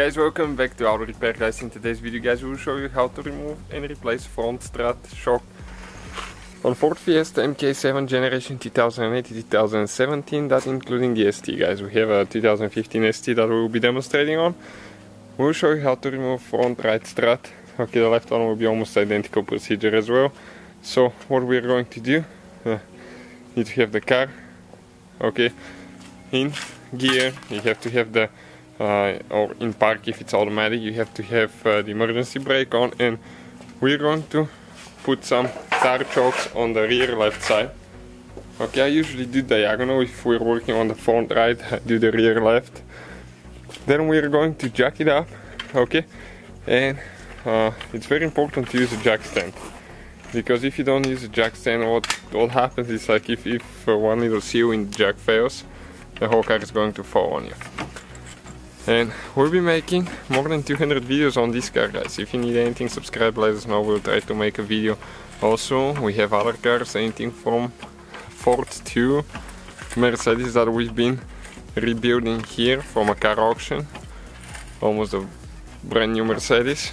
Guys, welcome back to Auto Repair. Guys, in today's video guys we will show you how to remove and replace front strut shock on Ford Fiesta MK7 generation 2018-2017, that including the ST. Guys, we have a 2015 ST that we will be demonstrating on. We will show you how to remove front right strut. Okay, the left one will be almost identical procedure as well. So what we are going to do, need to have the car, okay, in gear. You have to have the or in park if it's automatic, you have to have the emergency brake on, and we're going to put some tire chokes on the rear left side. Okay, I usually do diagonal if we're working on the front right, I do the rear left. Then we're going to jack it up, okay, and it's very important to use a jack stand, because if you don't use a jack stand, what happens is, like, if one little seal in the jack fails, the whole car is going to fall on you. And we'll be making more than 200 videos on this car, guys. If you need anything, subscribe, let us know, we'll try to make a video. Also, we have other cars, anything from Ford to Mercedes that we've been rebuilding here from a car auction. Almost a brand new Mercedes.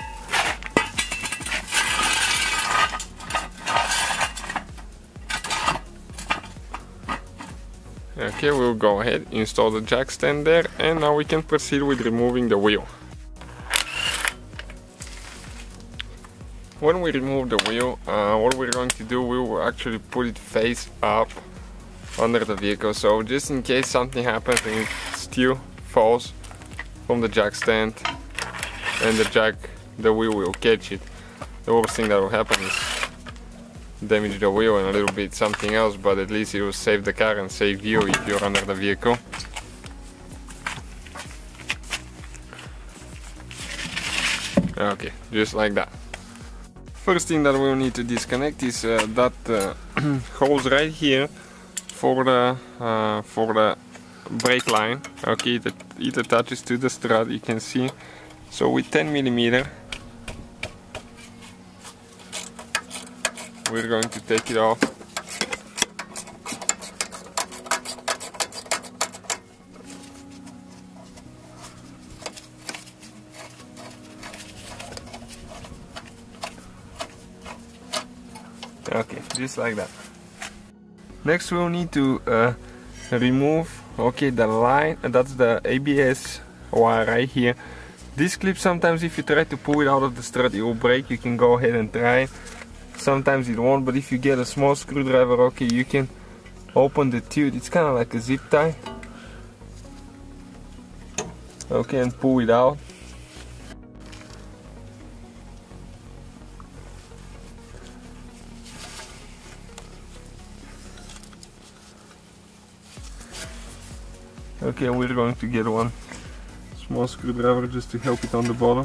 Okay, we'll go ahead, install the jack stand there, and now we can proceed with removing the wheel. When we remove the wheel, what we're going to do, we will actually put it face up under the vehicle, so just in case something happens and it still falls from the jack stand and the wheel will catch it. The worst thing that will happen is damage the wheel and a little bit something else, but at least it will save the car and save you if you're under the vehicle. Okay, just like that. First thing that we'll need to disconnect is that hose right here for the brake line. Okay, it attaches to the strut, you can see. So with 10mm we're going to take it off. Okay, just like that. Next we'll need to remove, okay, the line, that's the ABS wire right here. This clip, sometimes if you try to pull it out of the strut it will break. You can go ahead and try. Sometimes it won't, but if you get a small screwdriver, okay, you can open the tube. It's kind of like a zip tie. Okay, and pull it out. Okay, we're going to get one small screwdriver just to help it on the bottom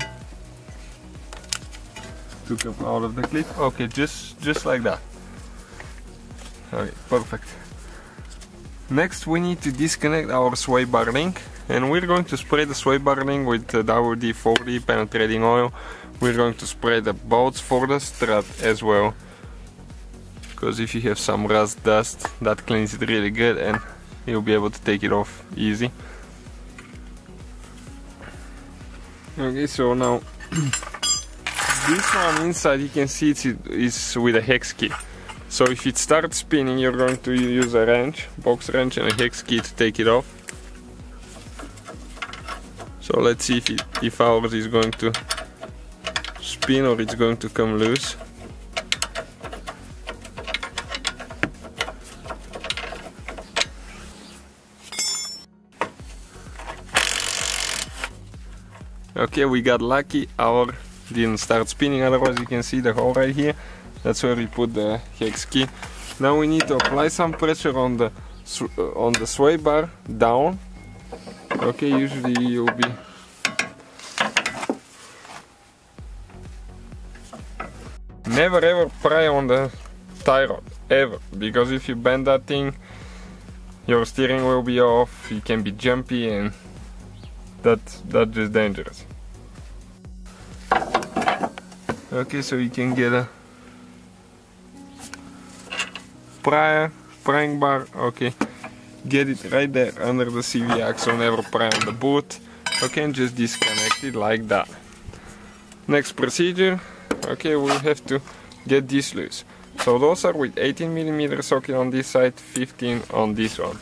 to come out of the clip. Okay, just like that. Okay, perfect. Next we need to disconnect our sway bar link, and we're going to spray the sway bar link with WD-40 penetrating oil. We're going to spray the bolts for the strut as well, because if you have some rust dust, that cleans it really good and you'll be able to take it off easy. Okay, so now this one inside, you can see it's with a hex key. So if it starts spinning, you're going to use a wrench, box wrench, and a hex key to take it off. So let's see if ours is going to spin or it's going to come loose. Okay, we got lucky, our didn't start spinning, otherwise you can see the hole right here. That's where we put the hex key. Now we need to apply some pressure on the sway bar down. Okay, usually you'll be never ever pry on the tie rod, ever, because if you bend that thing, your steering will be off, you can be jumpy, and that's just dangerous. Okay, so you can get a prying bar, okay, get it right there under the CV axle, never pry on the boot. okay, and just disconnect it like that. Next procedure, okay, we have to get this loose. So those are with 18mm socket on this side, 15 on this one.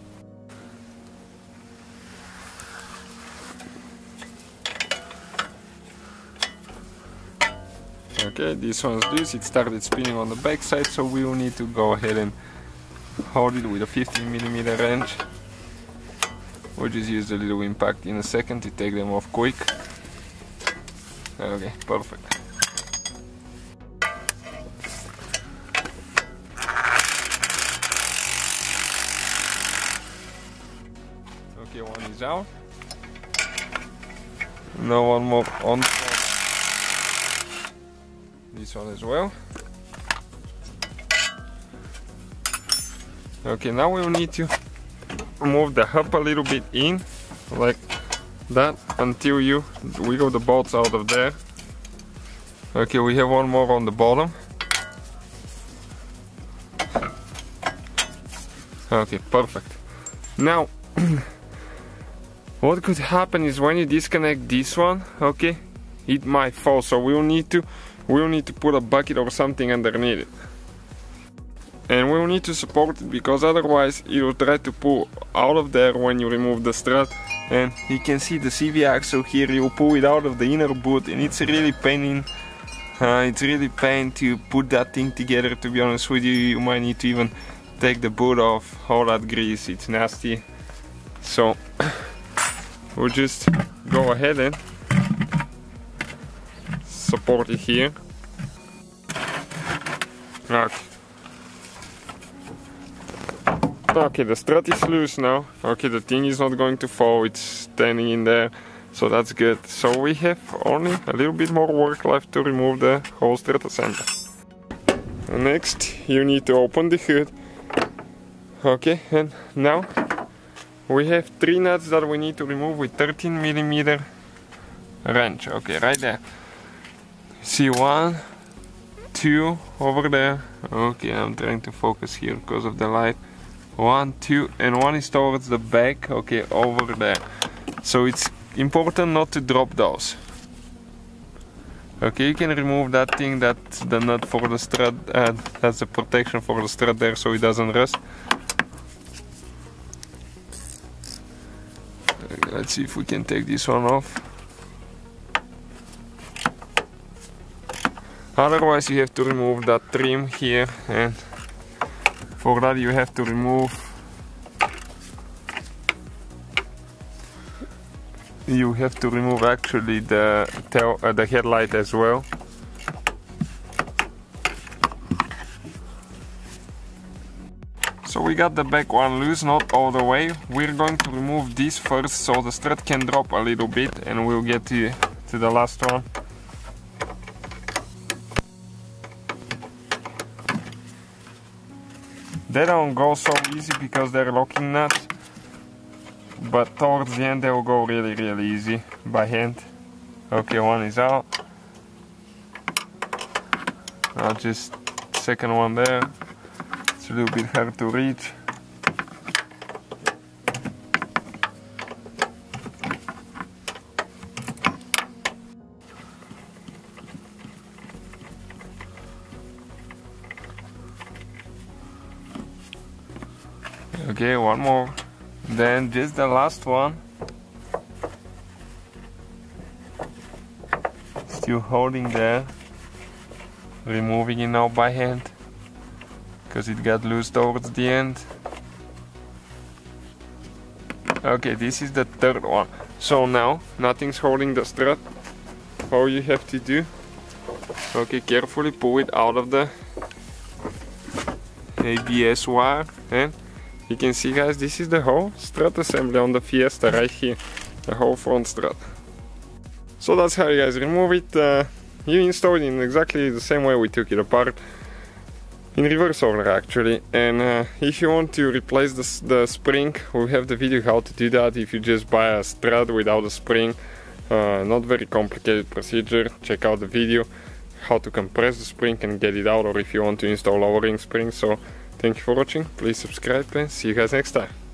Okay, this one's loose, it started spinning on the back side, so we will need to go ahead and hold it with a 15mm wrench. We'll just use a little impact in a second to take them off quick. Okay, perfect. Okay, one is out. Now one more on top. This one as well. Okay, now we'll need to move the hub a little bit in, like that, until you wiggle the bolts out of there. Okay, we have one more on the bottom. Okay, perfect. Now, what could happen is when you disconnect this one, okay, it might fall, so we'll need to put a bucket or something underneath it. And we'll need to support it, because otherwise it will try to pull out of there when you remove the strut. And you can see the CV axle here, you pull it out of the inner boot, and it's really pain to put that thing together, to be honest with you. You might need to even take the boot off, all that grease, it's nasty. So we'll just go ahead and support it here. Okay, the strut is loose now. Okay, the thing is not going to fall, it's standing in there, so that's good. So we have only a little bit more work left to remove the whole strut assembly. Next, you need to open the hood. Okay, and now we have 3 nuts that we need to remove with 13mm wrench. Okay, right there. See 1, 2 over there. Okay, I'm trying to focus here because of the light. 1, 2, and 1 is towards the back. Okay, over there. So it's important not to drop those. Okay, you can remove that thing, that's the nut for the strut, that's the protection for the strut there, so it doesn't rust. Let's see if we can take this one off. Otherwise you have to remove that trim here, and for that you have to remove actually the headlight as well. So we got the back one loose, not all the way. We're going to remove this first so the strut can drop a little bit, and we'll get to the last one. They don't go so easy because they're locking nuts, but towards the end they will go really easy by hand. Okay, one is out. Now just second one there. It's a little bit hard to reach. Okay, one more. Then just the last one. Still holding there. Removing it now by hand, because it got loose towards the end. Okay, this is the third one. So now, nothing's holding the strut. All you have to do, okay, carefully pull it out of the ABS wire, and you can see, guys, this is the whole strut assembly on the Fiesta right here, the whole front strut. So that's how you guys remove it. You install it in exactly the same way we took it apart, in reverse order actually. And if you want to replace the spring, we have the video how to do that. If you just buy a strut without a spring, not very complicated procedure. Check out the video how to compress the spring and get it out, or if you want to install lowering springs. So thank you for watching, please subscribe and see you guys next time.